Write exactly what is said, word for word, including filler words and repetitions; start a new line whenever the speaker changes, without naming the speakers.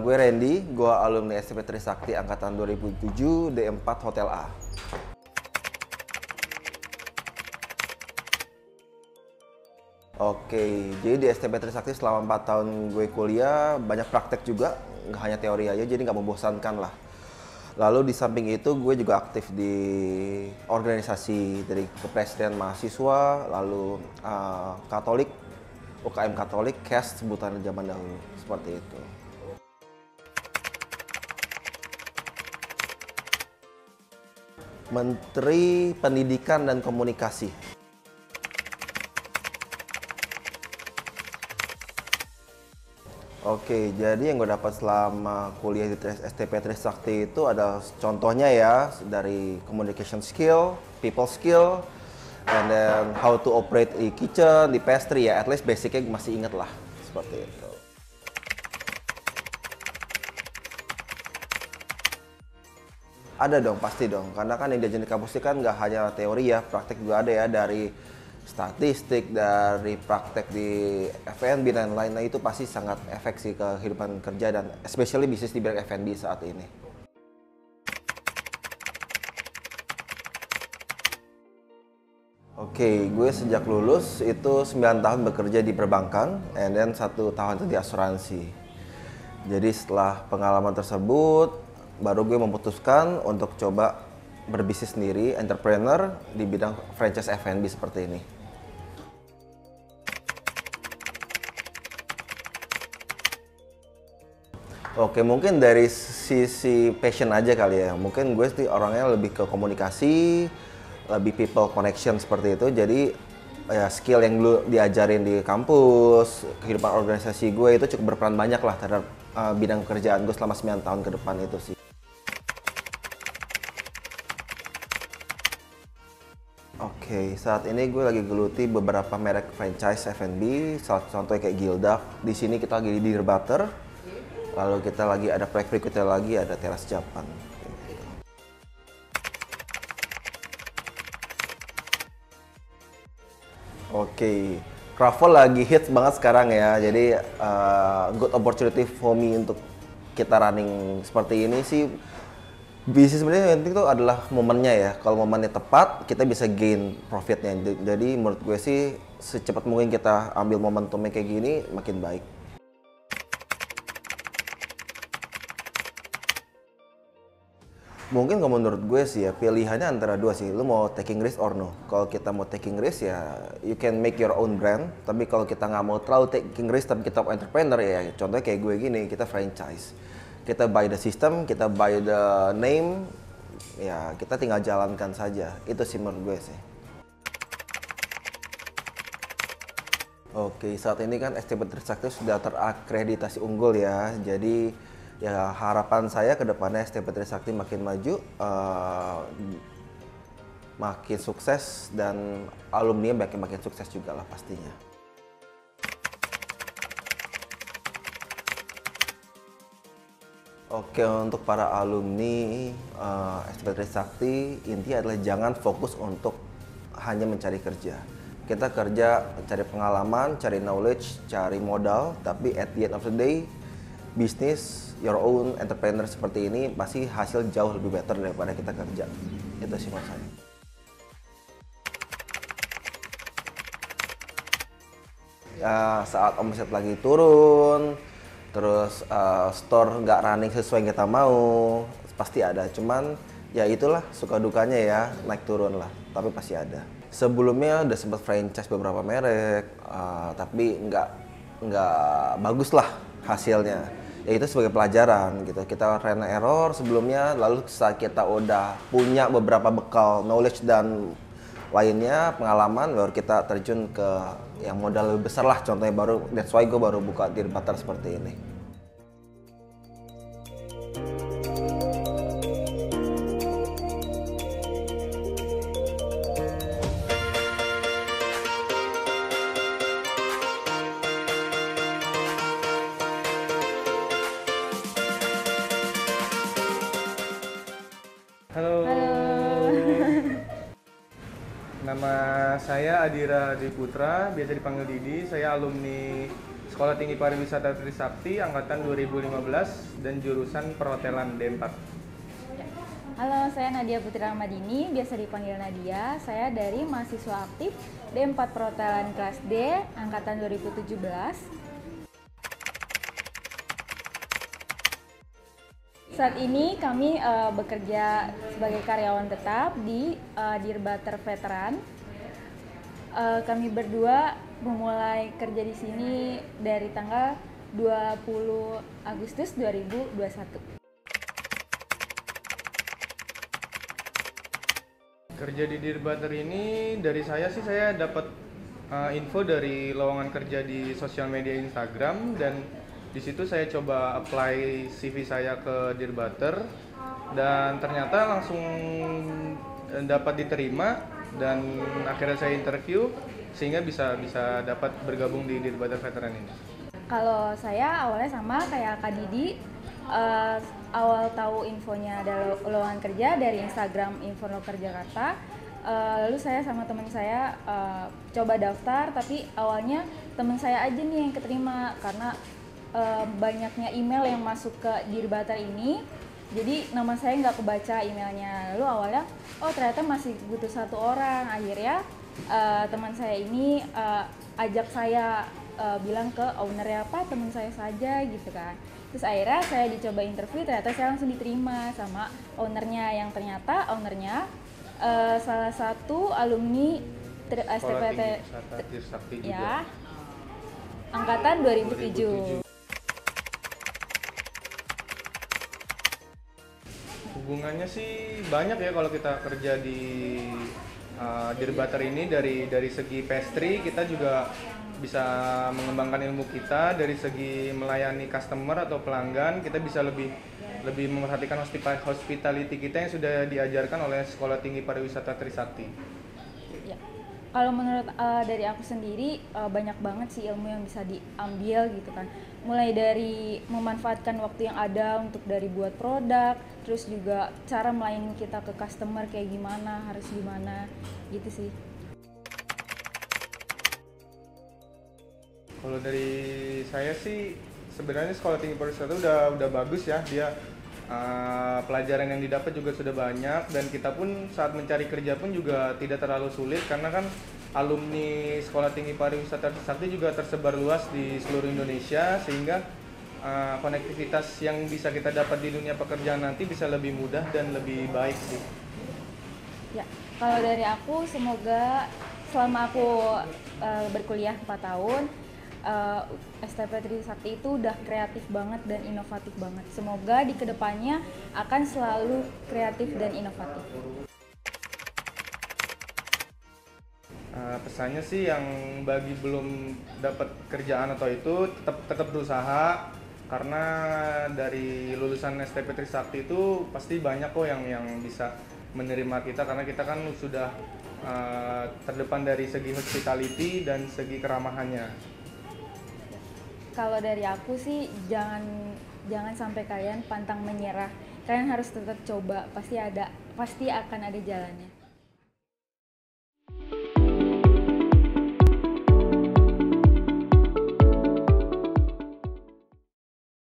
gue Randy, gue alumni S T P Trisakti angkatan dua ribu tujuh D empat Hotel A. Oke, jadi di S T P Trisakti selama empat tahun gue kuliah, banyak praktek juga, nggak hanya teori aja, jadi nggak membosankan lah. Lalu di samping itu gue juga aktif di organisasi dari kepresiden mahasiswa, lalu uh, Katolik, U K M Katolik, C A S sebutan zaman dahulu, seperti itu. Menteri Pendidikan dan Komunikasi. Oke, jadi yang gue dapat selama kuliah di S T P Trisakti itu ada contohnya ya, dari communication skill, people skill, and then how to operate di kitchen, di pastry ya, at least basicnya masih inget lah, seperti itu. Ada dong, pasti dong. Karena kan yang diajarin di kampus itu kan nggak hanya teori ya, praktek juga ada ya, dari statistik, dari praktek di F and B dan lain-lain, itu pasti sangat efek sih ke kehidupan kerja dan especially bisnis di bidang F and B saat ini. Oke, gue sejak lulus itu sembilan tahun bekerja di perbankan, and then satu tahun itu di asuransi. Jadi setelah pengalaman tersebut, baru gue memutuskan untuk coba berbisnis sendiri, entrepreneur di bidang franchise F and B seperti ini. Oke, mungkin dari sisi passion aja kali ya. Mungkin gue sih orangnya lebih ke komunikasi, lebih people connection seperti itu. Jadi ya skill yang dulu diajarin di kampus, kehidupan organisasi gue itu cukup berperan banyak lah terhadap uh, bidang pekerjaan gue selama sembilan tahun ke depan itu sih. Oke, saat ini gue lagi geluti beberapa merek franchise F and B, salah contohnya kayak Gildak. Di sini kita lagi di Dear Butter, lalu kita lagi ada proyek berikutnya lagi, ada Teras Japan. Oke, Cravel lagi hits banget sekarang ya, jadi uh, good opportunity for me untuk kita running seperti ini sih. Bisnis sebenarnya yang penting itu adalah momennya ya. Kalau momennya tepat, kita bisa gain profitnya. Jadi menurut gue sih secepat mungkin kita ambil momentumnya kayak gini, makin baik. Mungkin kalau menurut gue sih ya, pilihannya antara dua sih. Lu mau taking risk or no. Kalau kita mau taking risk ya, you can make your own brand. Tapi kalau kita nggak mau terlalu taking risk, tapi kita entrepreneur ya, contohnya kayak gue gini, kita franchise. Kita buy the system, kita buy the name, ya kita tinggal jalankan saja. Itu sih menurut gue sih. Oke, saat ini kan S T P Trisakti sudah terakreditasi unggul ya. Jadi ya harapan saya ke depannya S T P Trisakti makin maju, uh, makin sukses, dan alumni makin makin sukses juga lah pastinya. Oke, untuk para alumni uh, S T P Trisakti, intinya adalah jangan fokus untuk hanya mencari kerja. Kita kerja, cari pengalaman, cari knowledge, cari modal, tapi at the end of the day, bisnis, your own entrepreneur seperti ini pasti hasil jauh lebih better daripada kita kerja. Itu sih mas saya. Ya, saat omset lagi turun, terus uh, store nggak running sesuai yang kita mau, pasti ada. Cuman ya itulah suka dukanya ya, naik turun lah, tapi pasti ada. Sebelumnya udah sempat franchise beberapa merek, uh, tapi nggak nggak bagus lah hasilnya. Ya itu sebagai pelajaran gitu. Kita try and error sebelumnya, lalu saat kita udah punya beberapa bekal knowledge dan lainnya, pengalaman, baru kita terjun ke yang modal lebih besar lah, contohnya baru, that's why gue baru buka Dear Butter seperti ini.
Halo.
Halo.
Nama saya Adira Dwi Putra, biasa dipanggil Didi. Saya alumni Sekolah Tinggi Pariwisata Trisakti angkatan dua ribu lima belas dan jurusan perhotelan D empat.
Halo, saya Nadia Putri Ramadini, biasa dipanggil Nadia. Saya dari mahasiswa aktif D empat Perhotelan kelas D angkatan dua ribu tujuh belas. Saat ini kami uh, bekerja sebagai karyawan tetap di uh, Dirbater Veteran. Uh, kami berdua memulai kerja di sini dari tanggal dua puluh Agustus dua ribu dua puluh satu.
Kerja di Dirbater ini dari saya sih saya dapat uh, info dari lowongan kerja di sosial media Instagram, dan di situ saya coba apply C V saya ke Dirbater dan ternyata langsung dapat diterima dan akhirnya saya interview sehingga bisa bisa dapat bergabung di Dirbater Veteran ini.
Kalau saya awalnya sama kayak Kak Didi, uh, awal tahu infonya ada lowongan kerja dari Instagram Infonoker Jakarta. Uh, lalu saya sama teman saya uh, coba daftar, tapi awalnya teman saya aja nih yang keterima karena uh, banyaknya email yang masuk ke Dirbater ini. Jadi nama saya nggak kebaca emailnya. Lalu awalnya, oh ternyata masih butuh satu orang. Akhirnya uh, teman saya ini uh, ajak saya uh, bilang ke ownernya, apa teman saya saja gitu kan. Terus akhirnya saya dicoba interview, ternyata saya langsung diterima sama ownernya, yang ternyata ownernya uh, salah satu alumni S T P T ya, angkatan dua ribu tujuh.
Hubungannya sih banyak ya kalau kita kerja di uh, Dirbater ini. Dari dari segi pastry kita juga bisa mengembangkan ilmu kita, dari segi melayani customer atau pelanggan kita bisa lebih lebih memperhatikan hospitality kita yang sudah diajarkan oleh Sekolah Tinggi Pariwisata Trisakti.
Ya. Kalau menurut uh, dari aku sendiri uh, banyak banget sih ilmu yang bisa diambil gitu kan. Mulai dari memanfaatkan waktu yang ada untuk dari buat produk, terus juga cara melayani kita ke customer kayak gimana, harus gimana gitu sih.
Kalau dari saya sih sebenarnya Sekolah Tinggi Pariwisata udah udah bagus ya, dia uh, pelajaran yang didapat juga sudah banyak, dan kita pun saat mencari kerja pun juga tidak terlalu sulit karena kan alumni Sekolah Tinggi Pariwisata Trisakti juga tersebar luas di seluruh Indonesia, sehingga uh, konektivitas yang bisa kita dapat di dunia pekerjaan nanti bisa lebih mudah dan lebih baik sih.
Ya, kalau dari aku semoga selama aku uh, berkuliah empat tahun, uh, S T P Trisakti itu udah kreatif banget dan inovatif banget. Semoga di kedepannya akan selalu kreatif dan inovatif.
Uh, pesannya sih yang bagi belum dapat kerjaan atau itu tetap tetap berusaha, karena dari lulusan S T P Trisakti itu pasti banyak kok yang yang bisa menerima kita, karena kita kan sudah uh, terdepan dari segi hospitality dan segi keramahannya.
Kalau dari aku sih jangan jangan sampai kalian pantang menyerah. Kalian harus tetap coba, pasti ada pasti akan ada jalannya.